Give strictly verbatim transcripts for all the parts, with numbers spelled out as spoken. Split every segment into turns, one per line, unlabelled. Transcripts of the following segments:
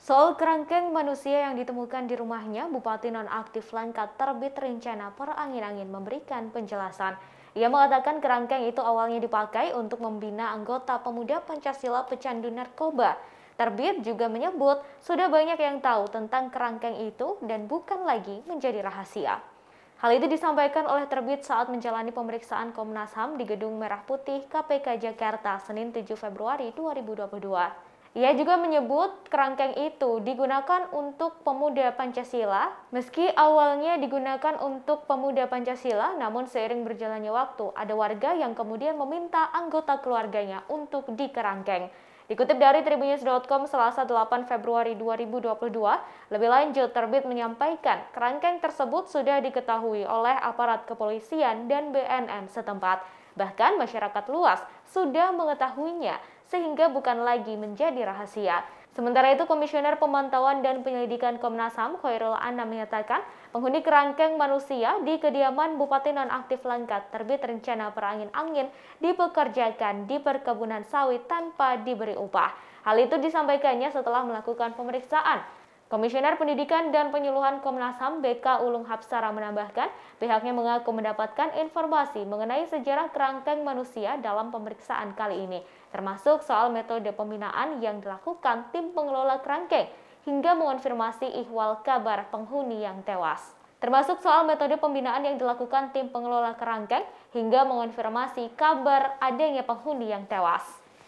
Soal kerangkeng manusia yang ditemukan di rumahnya, Bupati Nonaktif Langkat terbit rencana perangin-angin memberikan penjelasan. Ia mengatakan kerangkeng itu awalnya dipakai untuk membina anggota pemuda Pancasila pecandu narkoba. Terbit juga menyebut sudah banyak yang tahu tentang kerangkeng itu dan bukan lagi menjadi rahasia. Hal itu disampaikan oleh Terbit saat menjalani pemeriksaan Komnas H A M di Gedung Merah Putih K P K Jakarta Senin tujuh Februari dua ribu dua puluh dua. Ia juga menyebut kerangkeng itu digunakan untuk pemuda Pancasila. Meski awalnya digunakan untuk pemuda Pancasila, namun seiring berjalannya waktu, ada warga yang kemudian meminta anggota keluarganya untuk dikerangkeng. Dikutip dari tribunnews dot com Selasa delapan Februari dua ribu dua puluh dua, lebih lanjut Terbit menyampaikan kerangkeng tersebut sudah diketahui oleh aparat kepolisian dan B N N setempat. Bahkan masyarakat luas sudah mengetahuinya sehingga bukan lagi menjadi rahasia. Sementara itu, Komisioner Pemantauan dan Penyelidikan Komnas H A M Khairul Anam menyatakan penghuni kerangkeng manusia di kediaman Bupati Nonaktif Langkat terbit rencana perangin-angin dipekerjakan di perkebunan sawit tanpa diberi upah. Hal itu disampaikannya setelah melakukan pemeriksaan. Komisioner Pendidikan dan Penyuluhan Komnas H A M B K Ulung Hapsara menambahkan, pihaknya mengaku mendapatkan informasi mengenai sejarah kerangkeng manusia dalam pemeriksaan kali ini, termasuk soal metode pembinaan yang dilakukan tim pengelola kerangkeng hingga mengonfirmasi ihwal kabar penghuni yang tewas. Termasuk soal metode pembinaan yang dilakukan tim pengelola kerangkeng hingga mengonfirmasi kabar adanya penghuni yang tewas.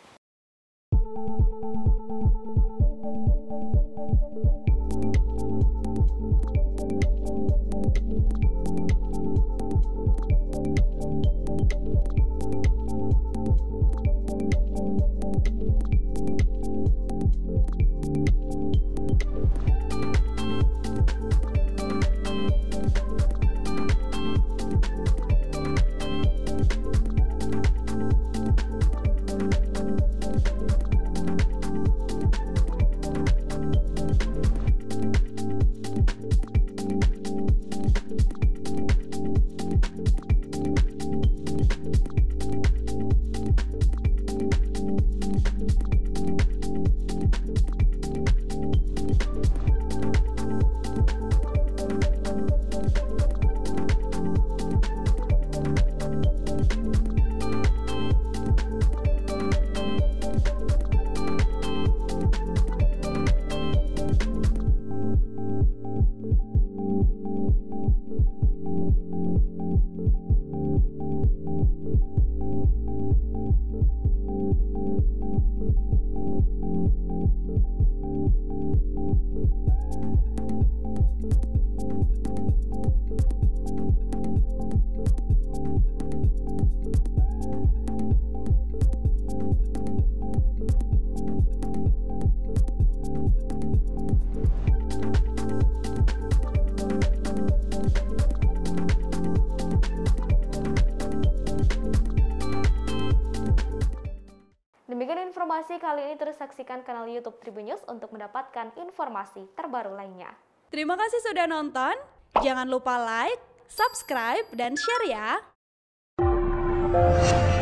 Demikian informasi kali ini, terus saksikan kanal YouTube Tribunnews untuk mendapatkan informasi terbaru lainnya.
Terima kasih sudah nonton, jangan lupa like, subscribe, dan share ya!